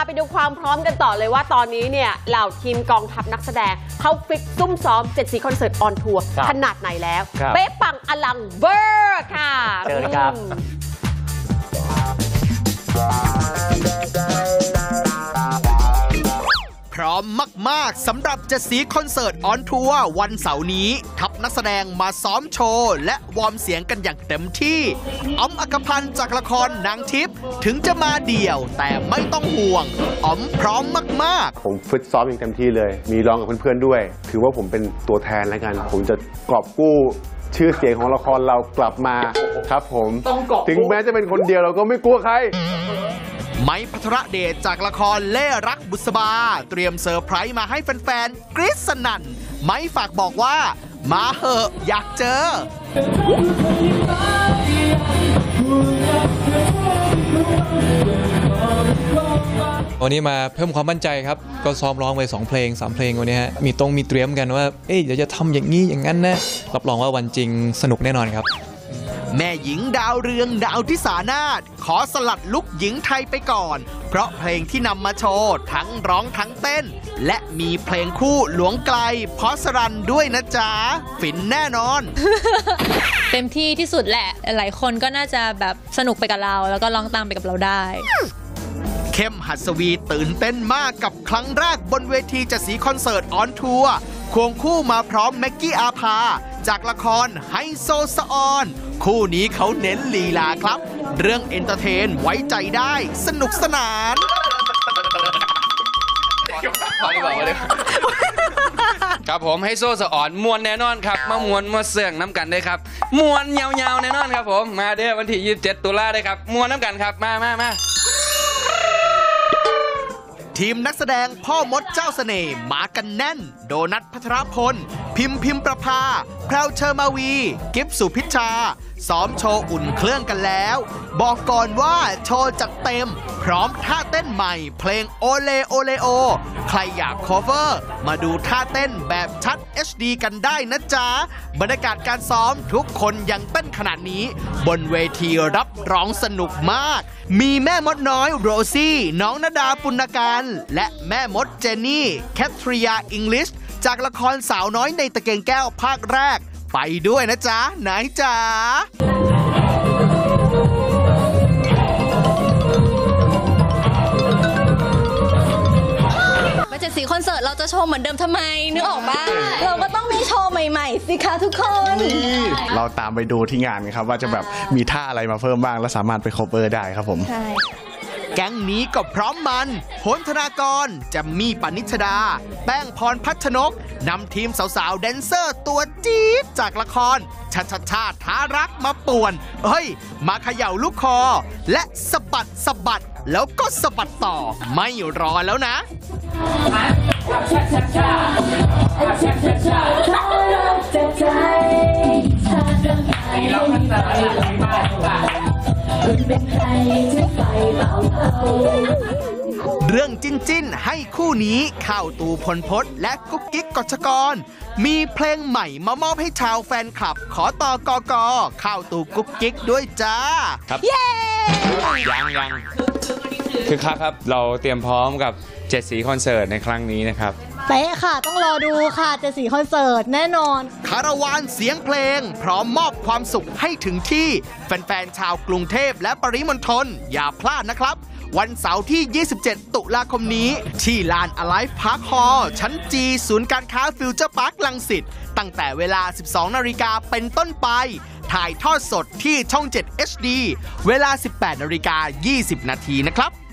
ไปดูความพร้อมกันต่อเลยว่าตอนนี้เนี่ยเหล่าทีมกองทัพนักแสดงเขาฟิกซุ่มซ้อม7 สีคอนเสิร์ตออนทัวร์ขนาดไหนแล้วเป๊ะปังอลังเวอร์ค่ะเจอครับพร้อมมากๆสำหรับ7 สีคอนเสิร์ตออนทัวร์วันเสาร์นี้ทัพนักแสดงมาซ้อมโชว์และวอร์มเสียงกันอย่างเต็มที่อ๋อมอัครพันธ์จากละครนางทิพย์ถึงจะมาเดี่ยวแต่ไม่ต้องห่วงอ๋อมพร้อมมากๆผมฝึกซ้อมอย่างเต็มที่เลยมีร้องกับเพื่อนๆด้วยถือว่าผมเป็นตัวแทนแล้วกันผมจะกอบกู้ชื่อเสียงของละครเรากลับมาครับผมถึงแม้จะเป็นคนเดียวเราก็ไม่กลัวใครไม้พัทรเดชจากละครเล่รักบุษบาเตรียมเซอร์ไพรส์มาให้แฟนๆกรี๊ดสนั่นไม้ฝากบอกว่ามาเหอะอยากเจอวันนี้มาเพิ่มความมั่นใจครับก็ซ้อมร้องไป2 เพลง 3 เพลงวันนี้ฮะมีเตรียมกันว่าเดี๋ยวจะทำอย่างนี้อย่างนั้นนะรับรองว่าวันจริงสนุกแน่นอนครับแม่หญิงดาวเรืองดาวทิสานาถขอสลัดลุคหญิงไทยไปก่อนเพราะเพลงที่นำมาโชว์ทั้งร้องทั้งเต้นและมีเพลงคู่หลวงไกลพอสรันด้วยนะจ๊ะฟินแน่นอนเต็มที่ที่สุดแหละหลายคนก็น่าจะแบบสนุกไปกับเราแล้วก็ร้องตามไปกับเราได้เข้มหัสวีตื่นเต้นมากกับครั้งแรกบนเวที7 สีคอนเสิร์ตออนทัวร์ควงคู่มาพร้อมแม็กกี้อาภาจากละครไฮโซสะออนคู่นี้เขาเน้นลีลาครับเรื่องเอนเตอร์เทนไว้ใจได้สนุกสนานครับผมไฮโซสะอ่อนมวนแน่นอนครับมามวนมาเสื่องน้ำกันได้ครับมวนยาวๆแน่นอนครับผมมาเด้อวันที่27 ตุลาได้ครับมวนน้ำกันครับมาทีมนักแสดงพ่อมดเจ้าเสน่ห์มากันแน่นโดนัทพัทรพลพิมประภาแพรวเชอร์มาวีกิฟสุพิชชาซ้อมโชว์อุ่นเครื่องกันแล้วบอกก่อนว่าโชว์จัดเต็มพร้อมท่าเต้นใหม่เพลงโอเลโอเลโอใครอยากโคเวอร์มาดูท่าเต้นแบบชัด HD กันได้นะจ๊ะบรรยากาศการซ้อมทุกคนยังเต้นขนาดนี้บนเวทีรับร้องสนุกมากมีแม่มดน้อยโรซี่น้องณดาปุณการและแม่มดเจนนี่แคทริยาอิงลิชจากละครสาวน้อยในตะเกียงแก้วภาคแรกไปด้วยนะจ๊ะไหนจ๊ะมา7 สีคอนเสิร์ตเราจะโชว์เหมือนเดิมทำไมนึกออกปะเราก็ต้องมีโชว์ใหม่ๆสิคะทุกคนเราตามไปดูที่งานครับว่าจะแบบมีท่าอะไรมาเพิ่มบ้างและสามารถไปโคเวอร์ได้ครับผมใช่แก๊งนี้ก็พร้อมมันโหนธนากรจะมีปณิชดาแป้งพรพัชนกนำทีมสาวๆแดนเซอร์ตัวจี๊ดจากละครชาท้ารักมาป่วนมาเขย่าลูกคอและสะบัดแล้วก็สะบัดต่อไม่รอแล้วนะเรื่องจิ้นให้คู่นี้ข้าวตู่พลพศและกุ๊กกิ๊กกฎชกรมีเพลงใหม่มามอบให้ชาวแฟนคลับขอต่อกกข้าวตู่กุ๊กกิ๊กด้วยจ้าครับเย้ยังคือครับเราเตรียมพร้อมกับ7 สีคอนเสิร์ตในครั้งนี้นะครับเป๊ะค่ะต้องรอดูค่ะ7 สีคอนเสิร์ตแน่นอนคาราวานเสียงเพลงพร้อมมอบความสุขให้ถึงที่แฟนๆชาวกรุงเทพและปริมณฑลอย่าพลาดนะครับวันเสาร์ที่ 27 ตุลาคมนี้ที่ลาน Alive Park Hall ชั้น G ศูนย์การค้าฟิวเจอร์พาร์ครังสิตตั้งแต่เวลา 12 นาฬิกาเป็นต้นไปถ่ายทอดสดที่ช่อง 7 HD เวลา 18 นาฬิกา 20 นาทีนะครับ